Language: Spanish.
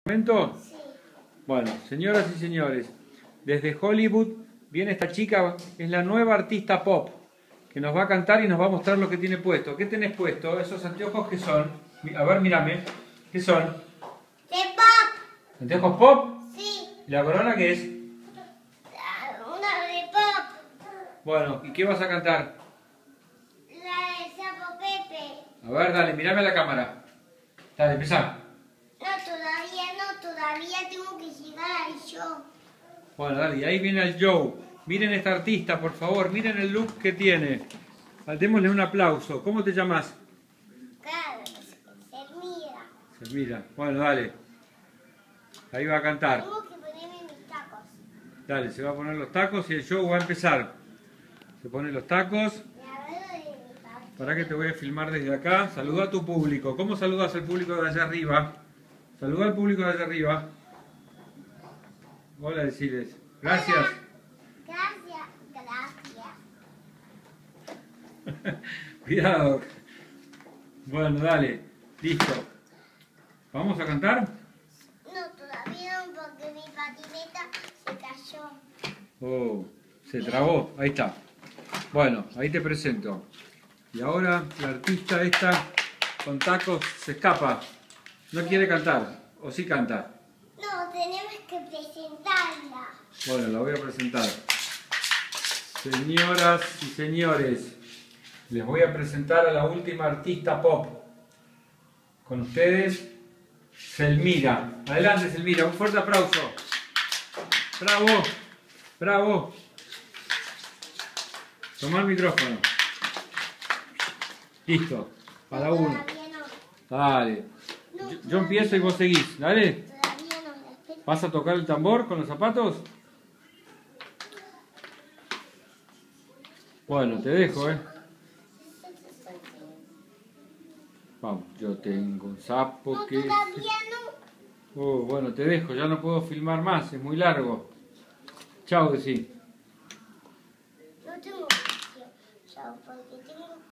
¿Momento? Sí. Bueno, señoras y señores, desde Hollywood viene esta chica, es la nueva artista pop, que nos va a cantar y nos va a mostrar lo que tiene puesto. ¿Qué tenés puesto? ¿Esos anteojos qué son? A ver, mírame. ¿Qué son? ¿De pop? ¿Anteojos pop? Sí. ¿Y la corona qué es? Una de pop. Bueno, ¿y qué vas a cantar? La de Sapo Pepe. A ver, dale, mírame a la cámara. Dale, empezá. No, todavía tengo que llegar al show. Bueno, dale, y ahí viene el Joe. Miren esta artista, por favor, miren el look que tiene. Démosle un aplauso. ¿Cómo te llamas? Claro, se mira. Mira, bueno, dale. Ahí va a cantar. Tengo que ponerme mis tacos. Dale, se va a poner los tacos y el show va a empezar. Se pone los tacos. La verdad de mi papá. Para que te voy a filmar desde acá. Saluda a tu público. ¿Cómo saludas al público de allá arriba? Saluda al público de allá arriba. Hola, deciles. Gracias. Gracias. Cuidado. Bueno, dale. Listo. ¿Vamos a cantar? No, todavía no, porque mi patineta se cayó. Oh, se trabó. Ahí está. Bueno, ahí te presento. Y ahora la artista esta con tacos se escapa. No quiere cantar. ¿O sí canta? No, tenemos que presentarla. Bueno, la voy a presentar. Señoras y señores, les voy a presentar a la última artista pop. Con ustedes, Selmira. Adelante, Selmira, un fuerte aplauso. Bravo, bravo. Toma el micrófono. Listo, para uno. Todavía no. Dale. Yo empiezo y vos seguís, dale. Todavía no. Espera. ¿Vas a tocar el tambor con los zapatos? Bueno, te dejo, Vamos, yo tengo un sapo No, que... todavía no. bueno, te dejo, ya no puedo filmar más, es muy largo. Chao, decí. No tengo espacio. Chao, porque tengo